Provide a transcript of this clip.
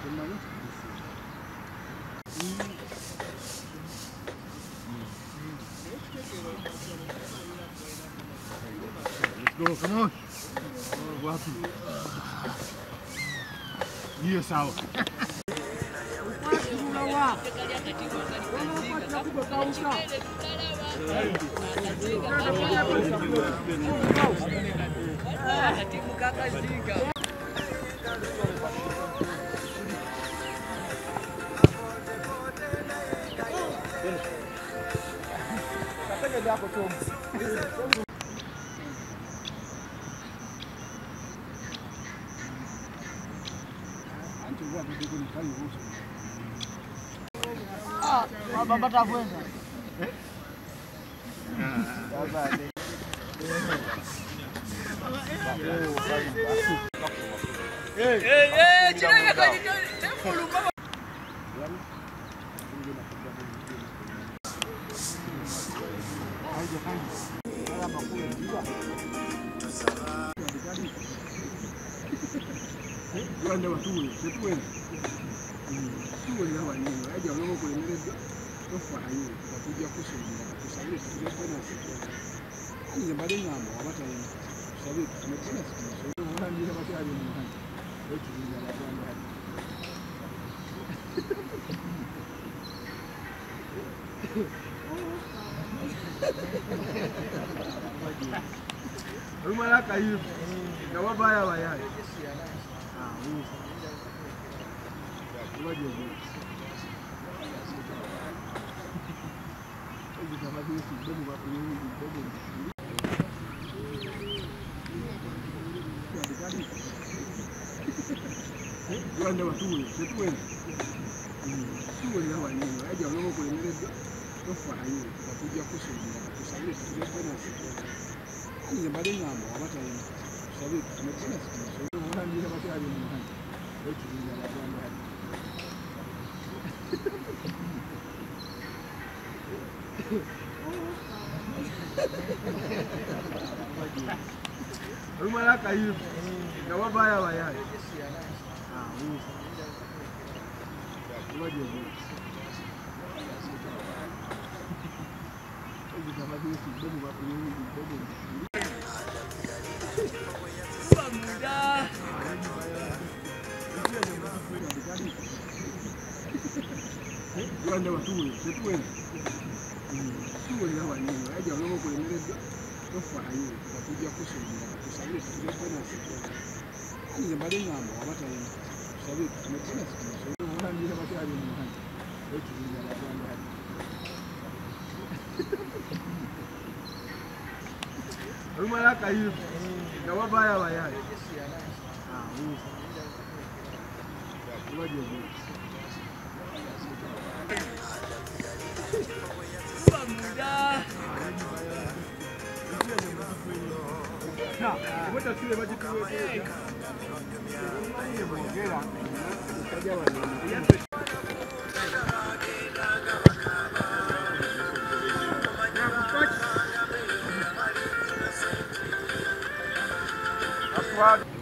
Let's go, come on. Wapi? Hiyo sawa. Baba takwenda. Rumah kayu, jawab bayar bayar. Wanda watuwe, setuwe. Tuwe na wanyama, aje wanomo kulemeleza. Tofa ayo, takuja kusubira, kusabiri tukipenda siku. Ani mbali ngamo, wabata yini. Sabiri tumependa siku. So, wana ndira bata yini mwana. Wetu ndio wabanda hadi. Rumah lah kayu, jawab bayar bayar. Wanda watuwe, setuwe. Tuwe na wanyama, aje wanomo kulemeleza. Tofa ayo, takuja kusubira, kusabiri tukipenda siku. Ani mbali ngamo, wabata yini. Sabiri tumependa siku. So, wana ndira bata yini mwana. Wetu ndio wabanda hadi. Rumah lah kayu, jawab bayar bayar. Squad.